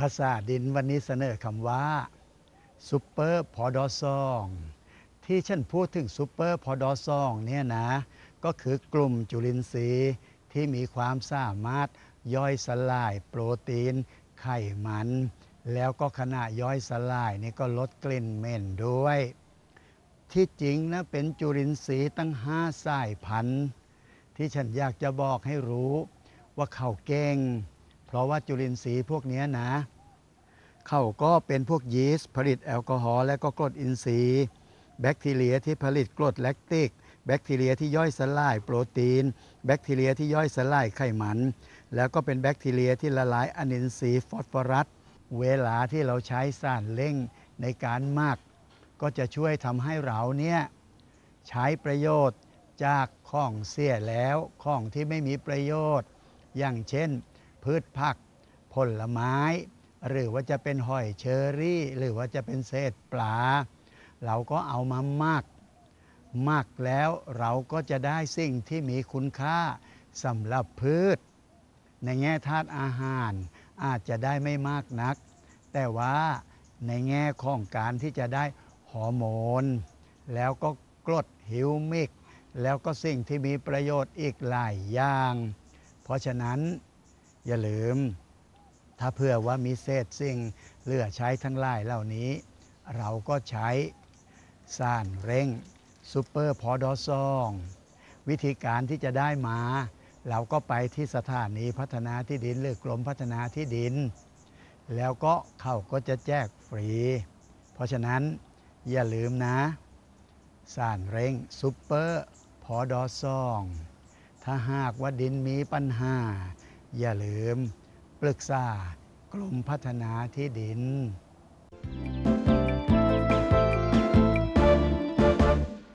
ภาษาดินวันนี้เสนอคำว่าซูเปอร์พอดอซองที่ฉันพูดถึงซูเปอร์พอดอซองเนี่ยนะก็คือกลุ่มจุลินทรีย์ที่มีความสามารถย่อยสลายโปรตีนไขมันแล้วก็ขณะย่อยสลายนี่ก็ลดกลิ่นเหม็นด้วยที่จริงนะเป็นจุลินทรีย์ตั้ง5 สายพันธุ์ที่ฉันอยากจะบอกให้รู้ว่าเขาเก่งเพราะว่าจุลินทรีย์พวกนี้นะเขาก็เป็นพวกยีสต์ผลิตแอลกอฮอล์และก็กรดอินทรีย์แบคทีเรียที่ผลิตกรดแลคติกแบคทีเรียที่ย่อยสลายโปรตีนแบคทีเรียที่ย่อยสลายไขมันแล้วก็เป็นแบคทีเรียที่ละลายอนินทรีย์ฟอสฟอรัสเวลาที่เราใช้สารเร่งในการหมักก็จะช่วยทำให้เราเนี่ยใช้ประโยชน์จากของเสียแล้วของที่ไม่มีประโยชน์อย่างเช่นพืชผักผลไม้หรือว่าจะเป็นหอยเชอรี่หรือว่าจะเป็นเศษปลาเราก็เอามาหมักแล้วเราก็จะได้สิ่งที่มีคุณค่าสำหรับพืชในแง่ธาตุอาหารอาจจะได้ไม่มากนักแต่ว่าในแง่ของการที่จะได้ฮอร์โมนแล้วก็กรดฮิวมิกแล้วก็สิ่งที่มีประโยชน์อีกหลายอย่างเพราะฉะนั้นอย่าลืมถ้าเผื่อว่ามีเศษสิ่งเหลือใช้ทั้งหลายเหล่านี้เราก็ใช้สารเร่งซูเปอร์พอดอซองวิธีการที่จะได้มาเราก็ไปที่สถานีพัฒนาที่ดินหรือกรมพัฒนาที่ดินแล้วก็เขาก็จะแจกฟรีเพราะฉะนั้นอย่าลืมนะสารเร่งซูเปอร์พอดอซองถ้าหากว่าดินมีปัญหาอย่าลืมปรึกษากรมพัฒนาที่ดิน